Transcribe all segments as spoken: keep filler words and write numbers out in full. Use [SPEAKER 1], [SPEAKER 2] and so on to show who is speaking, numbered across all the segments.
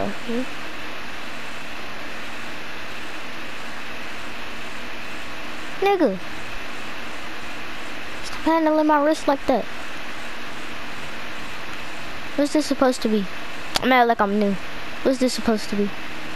[SPEAKER 1] out here. Nigga. Stop handling my wrist like that. What's this supposed to be? I'm mad like I'm new. What's this supposed to be?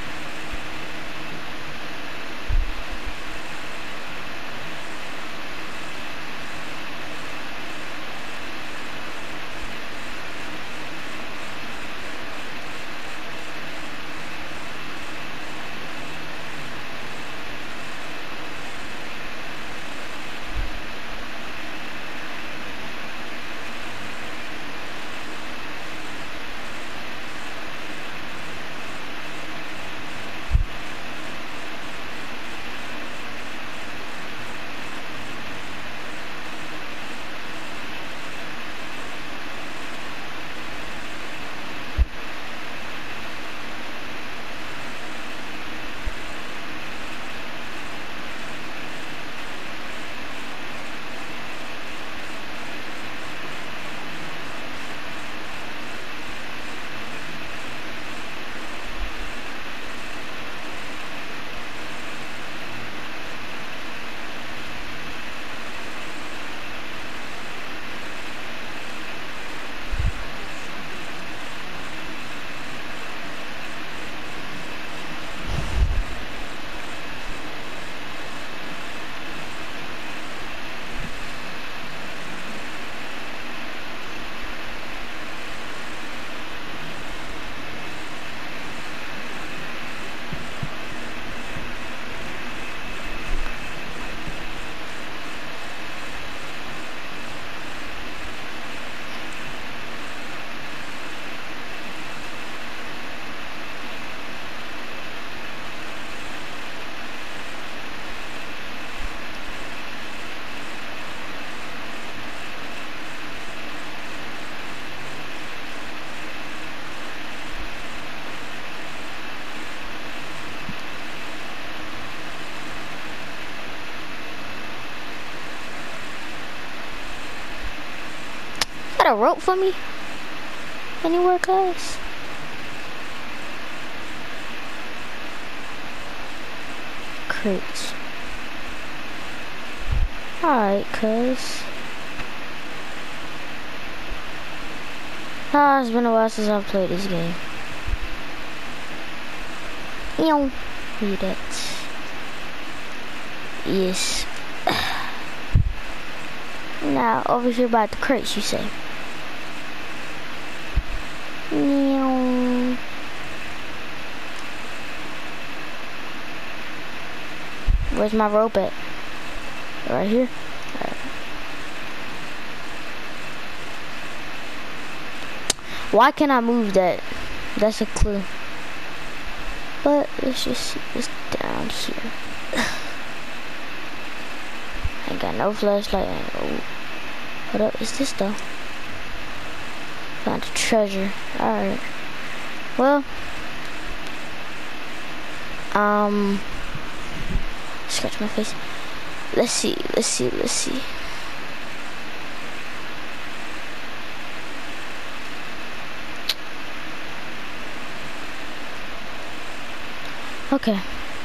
[SPEAKER 1] Got a rope for me? Anywhere, cuz? Crates. Alright, cuz. Ah, it's been a while since I've played this game. Ew. Read that. Yes. Now, over here by the crates, you say. Ew. Where's my rope at? Right here? Right. Why can't I move that? That's a clue. But let's just see this down here. Ain't got no flashlight. Oh, what up is this though? Found a treasure. Alright. Well. Um. Scratch my face. Let's see. Let's see. Let's see. Okay.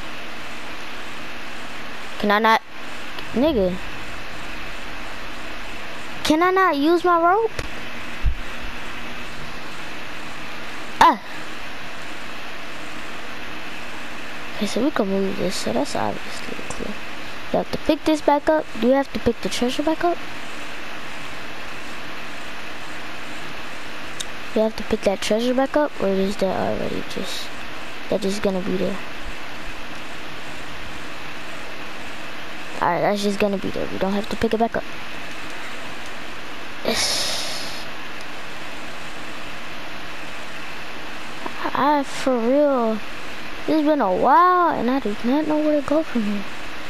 [SPEAKER 1] Can I not? Nigga. Can I not use my rope? Ah. Okay, so we can move this, so that's obviously a clue. You have to pick this back up. Do you have to pick the treasure back up? You have to pick that treasure back up, or is that already just, that just gonna be there? Alright, that's just gonna be there. We don't have to pick it back up. I, for real, it's been a while and I do not know where to go from here.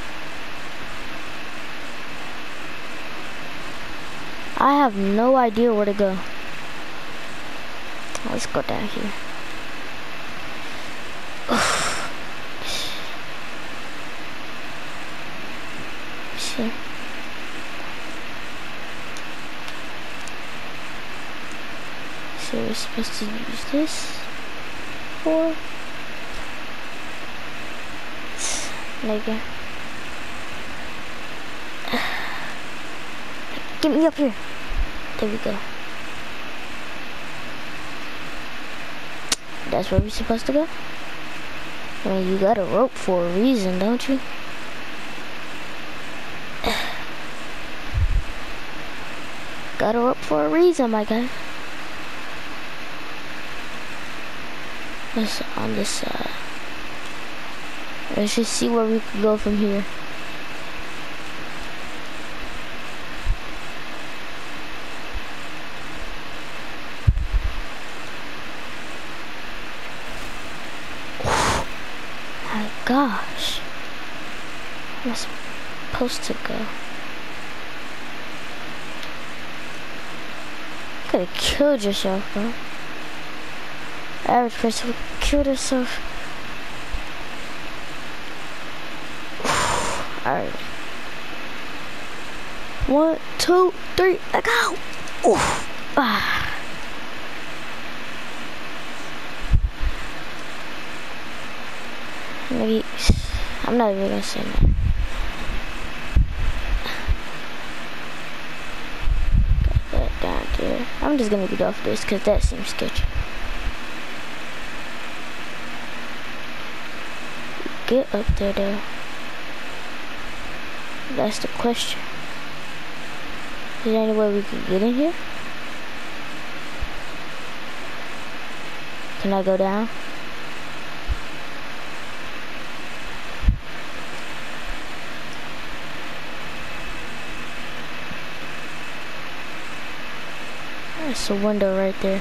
[SPEAKER 1] I have no idea where to go. Let's go down here. See. So we're supposed to use this. for? Nigga. Get me up here. There we go. That's where we're supposed to go? I mean, you got a rope for a reason, don't you? Got a rope for a reason, my guy. Let's on this side. Let's just see where we can go from here. My gosh. Where am I supposed to go? You could have killed yourself, bro. Average person would kill herself. Alright. One, two, three, let go! Oof. Ah. Maybe I'm not even gonna say that. Got that down there. I'm just gonna get off this because that seems sketchy. Get up there though. That's the question. Is there any way we can get in here? Can I go down? There's a window right there.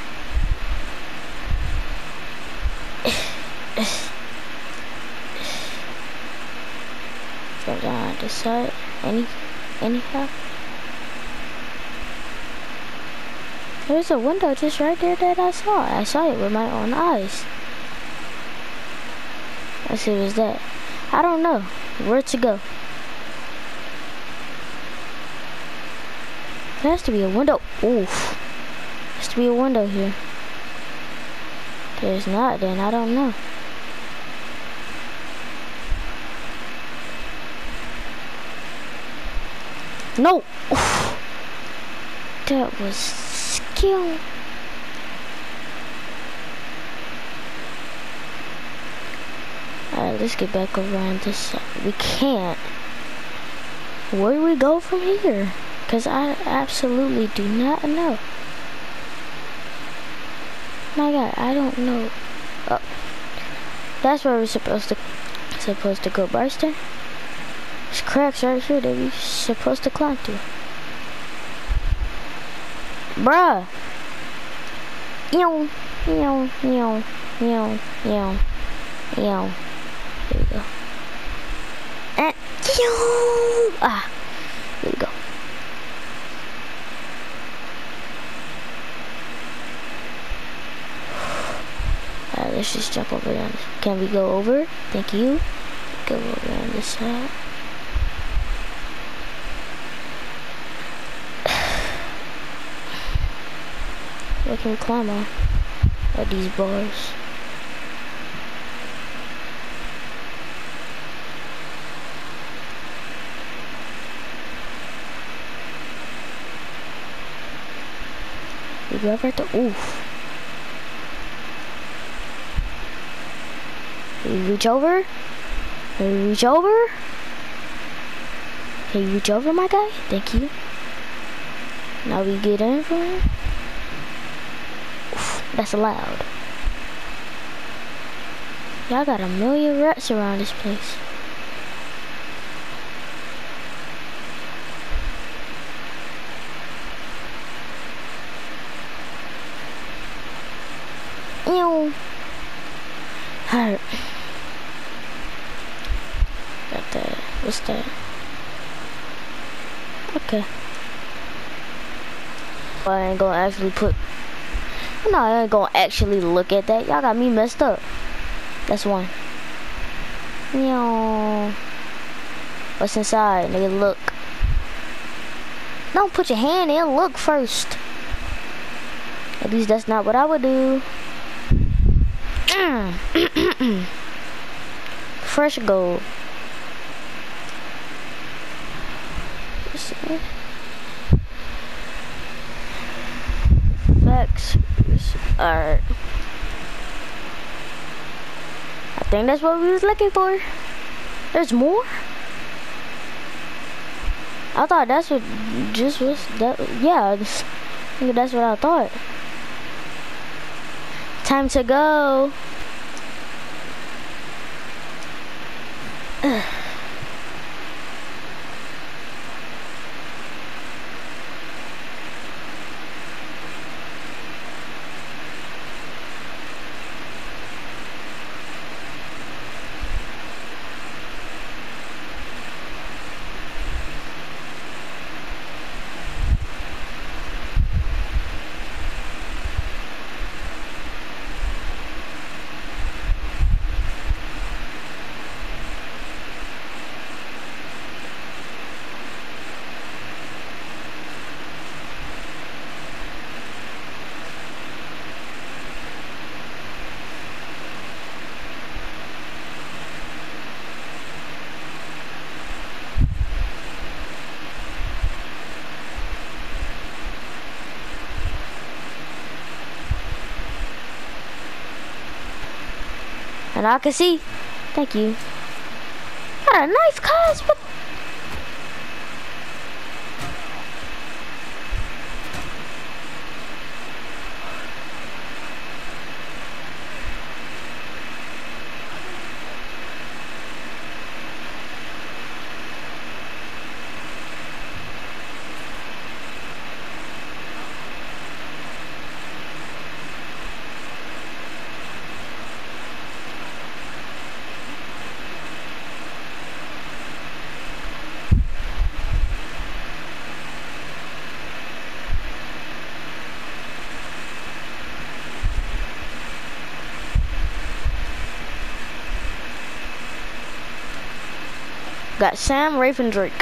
[SPEAKER 1] Go down this side. Any, anyhow. There's a window just right there that I saw. I saw it with my own eyes. Let's see, what's that? I don't know. Where to go? There has to be a window. Oof. There has to be a window here. If there's not, then I don't know. No! Oof. That was skill. Alright, let's get back over on this side. We can't. Where do we go from here? Because I absolutely do not know. My God, I don't know. Oh, that's where we're supposed to supposed to go, Barster. There's cracks right here that we're supposed to climb through. Bruh. Ew, ew, ew, ew, ew, ew. There we go. And ew. Ah, there we go. Alright, let's just jump over there. Can we go over? Thank you. Go over on this side. Where can we climb on? At these bars. We go right there. Oof. Can you reach over? Can you reach over? Can you reach over, my guy? Thank you. Now we get in from here. Oof, that's loud. Y'all got a million rats around this place. Ew. Alright. Got that. What's that? Okay. Well, I ain't gonna actually put. No, I ain't gonna actually look at that. Y'all got me messed up. That's one. Yo. What's inside? Nigga, look. Don't put your hand in. Look first. At least that's not what I would do. Fresh gold. Facts. Alright. I think that's what we was looking for. There's more? I thought that's what just was that. Yeah, this, I think that's what I thought. Time to go. Ugh. And I can see. Thank you. Got a knife, cuz. What? Got Sam, Rafe, Drake.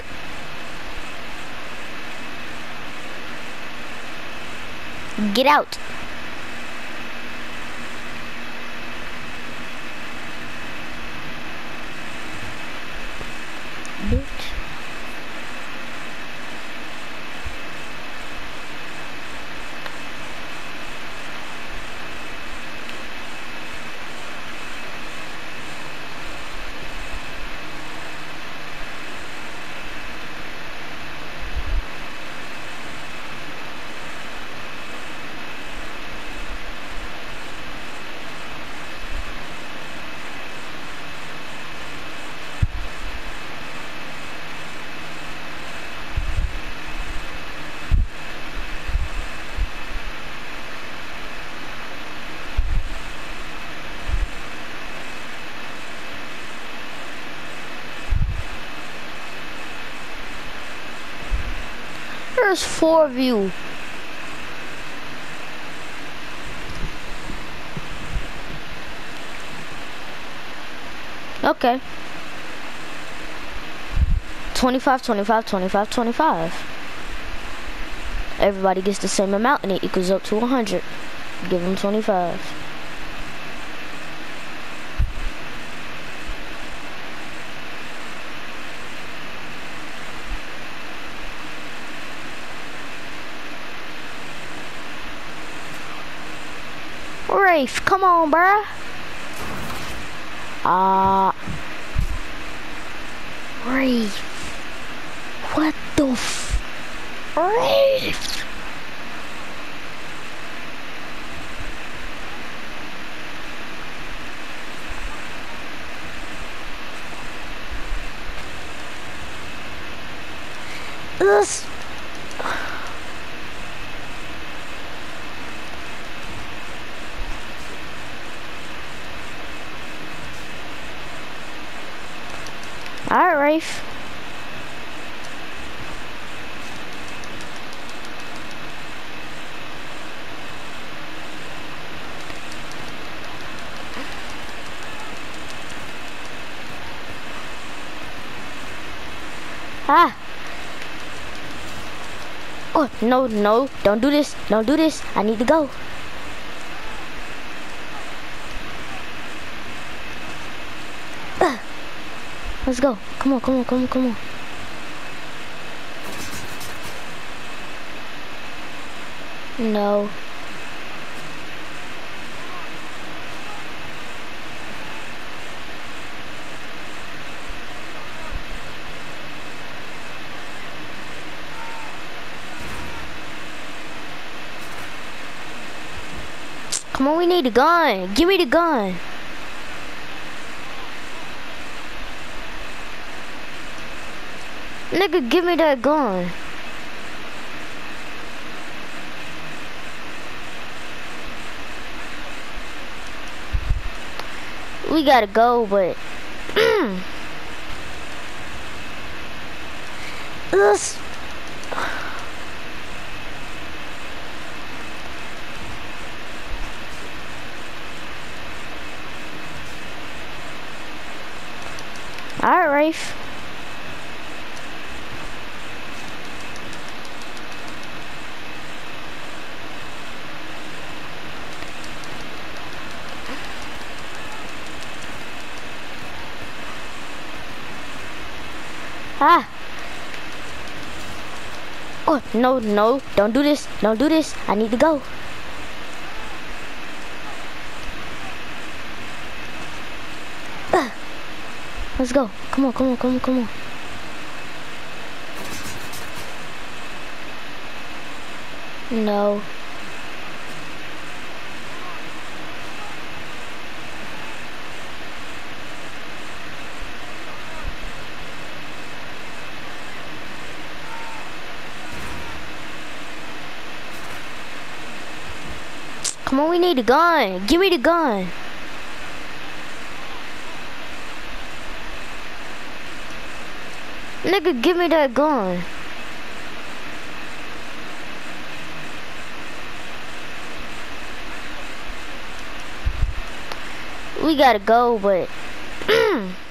[SPEAKER 1] Get out. Bitch. There's four of you. Okay. twenty-five, twenty-five, twenty-five, twenty-five. Everybody gets the same amount and it equals up to one hundred. Give them twenty-five. Rafe, come on, bruh. Ah. Uh, Rafe. What the f... Rafe. This... Alright, Rafe. Ah. Oh, no, no. Don't do this. Don't do this. I need to go. Let's go. Come on, come on, come on, come on. No. Come on, we need a gun. Give me the gun. Nigga, give me that gun. We gotta go, but this. All right, Rafe. Ah. Oh, no, no. Don't do this. Don't do this. I need to go. Uh. Let's go. Come on, come on, come on, come on. No. Come on, we need a gun. Give me the gun. Nigga, give me that gun. We gotta go, but